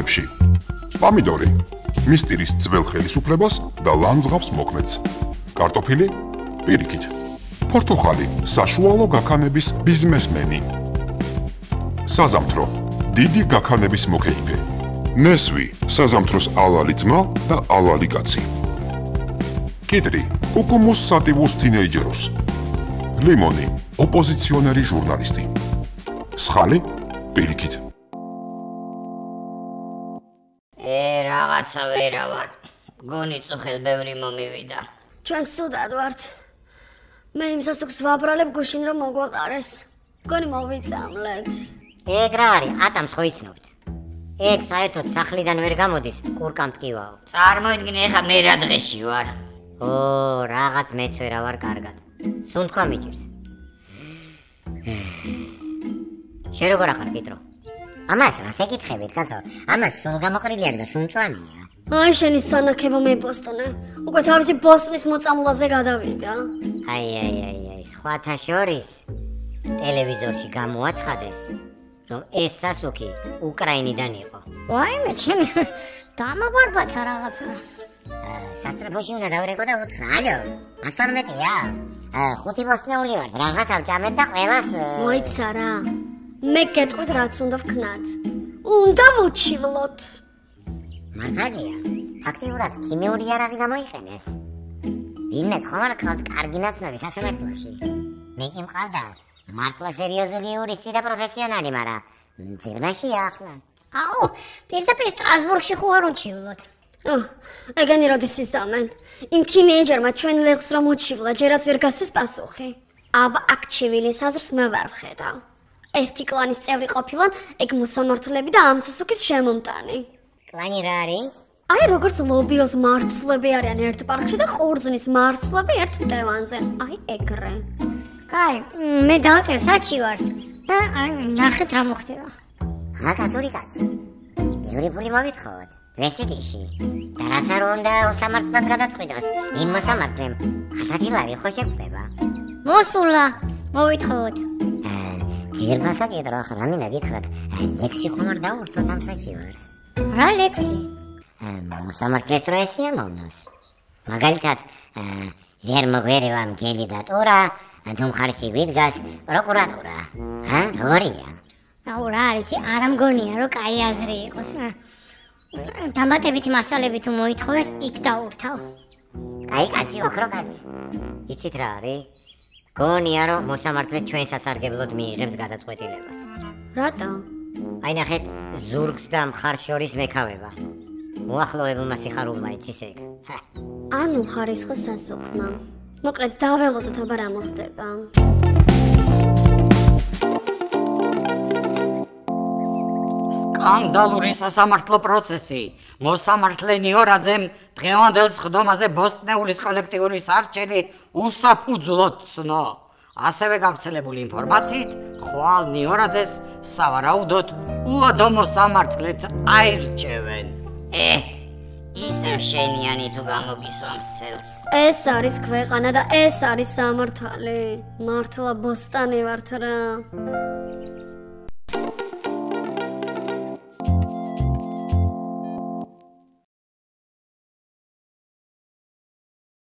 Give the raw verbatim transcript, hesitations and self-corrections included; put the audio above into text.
ხელისუფლებაში. Პამიდორი მისტირის ძველ ხელისუფლებას და ლანძღავს მოქმედს. კარტოფილი პირიქით. პორტუხალი საშუალო გაქანების ბიზნესმენი. საზამთრო დიდი გაქანების მოკეიფე. ნესვი საზამთროს ალალი ძმა და ალალი კაცი. კიტრი კუკუმუს სატივუს თინეიჯეროს. ლიმონი ოპოზიციონერი ჟურნალისტი. სხალი პირიქით. ე რაღაცა ვერა ვარ. გონი წუხელ ბევრი მომივიდა. ჩვენ სუდად ვართ. მე იმ სასუქს ვაბრალებ გუშინ რომ მოგვაყარეს. გონი მოვიწამლეთ. ეგ რა არის? ატამს ხო იცნობთ? ეგ საერთოდ სახლიდან ვერ გამოდის, კურკამ ტკივაო. წარმოიდგინე, ეხა მე რა დღეში ვარ. ო, რაღაც მეც ვერა ვარ კარგად. სუნ თქვა მიჭირს. შენ როგორ ახარ, კიტრო? ამას რა შეკითხებით, კაცო? ამას სულ გამოყრილი არ და სულ მწვანეა. აი შენი სანაკებო მებოსტონე. უკვე თავისი ბოსტონის მოწამლაზე გადავიდა. აი, აი, აი, აი, სხვათა შორის ტელევიზორში გამოაცხადეს, რომ ეს სასუქი უკრაინიდან იყო. ვაიმე, ჩემი დამაბარბაცა რაღაცა. სასტრაფოში უნდა დავრეკო და უთხრა, ალო, ასორმეტია. ხუთი ბოსტნეული ვარ, რაღაც ავჭამეთ და ყველას. მოიცა რა. მე გეტყვით რაც უნდა ვქნათ. უნდა ვუჩივლოთ. მართალია, ფაქტიურად ქიმიური იარაღი გამოიყენეს. ვინმე ხომ არ ქნათ კარგი ნაცნობი სასამართლოში. მე კი მყავდა მართლა სერიოზული იურისტი და პროფესიონალი, მაგრამ ძირნაშია ახლა. აუ, პირდაპირ სტრასბურგში ხო არ უჩივლოთ. ო, ეგენი როდის ისამენ? იმ თინეიჯერმა ჩვენ ლეღს რომ უჩივლა, ჯერაც ვერ გასცეს პასუხი. აბა აქ ჩივილის აზრს მე ვერ ვხედავ. ერთი კლანის წევრი ყოფილან ეგ მოსამართლები და ამ სასუქის შემომტანი. კლანი რა არის? აი როგორც ლობიოს მარცვლები არიან ერთ პარკში და ყურძნის მარცვლები ერთ მტევანზე. აი ეგრე. კაი, მე დავწერ საჩივარს. და აი ნახეთ რა მოხდება. აკაცური კაც. ბევრი ფული მოვითხოვოთ. ვესიტიში. და რაც არ უნდა უსამართლოდ გადაწყვიტოს, იმ მოსამართლემ ათი ლარი ხო შეგვდება. მოსულა, მოვითხოვოთ. ჯერბასა კიტრო ახლა რა მინდა გითხრათ, ლექსი ხომ არ დაურთოთ ამ საჩივარს. რა ლექსი? მოსამართლეს რო ესიამოვნოს. მაგალითად, ვერ მოგვერევა მგელი და ტურა, თუ მხარში ვიდგას პროკურატურა. ჰა, როგორია? აუ რა არის, არ ამგონია რომ კაი აზრი იყოს. დამატებითი მასალები თუ მოითხოვეს, იქ დაურთავ. კაი კაცი, ოქრო კაცი. იცით რა არის? გონია რომ მოსამართლე ჩვენ სასარგებლოდ მიიღებს გადაწყვეტილებას. რატო? აი ნახეთ, ზურგს და მხარს შორის მეკავება. მოახლოებულმა სიხარულმა იცის ეგ. ანუ ხარისხო სასუქმა. მოკლედ დაველოდოთ აბა რა მოხდება. სკანდალური სასამართლო პროცესი. მოსამართლე ნიორაძემ დღევანდელ სხდომაზე ბოსტნეულის კოლექტიური სარჩელი უსაფუძვლოდ ცნო. ასევე გავრცელებული ინფორმაციით, ხვალ ნიორაძეს სავარაუდოდ უადო მოსამართლედ აირჩევენ. ე, ისევ შენიანი თუ გამოგისვამს ცელს. ეს არის ქვეყანა და ეს არის სამართალი. მართლა ბოსტანი ვართ რა.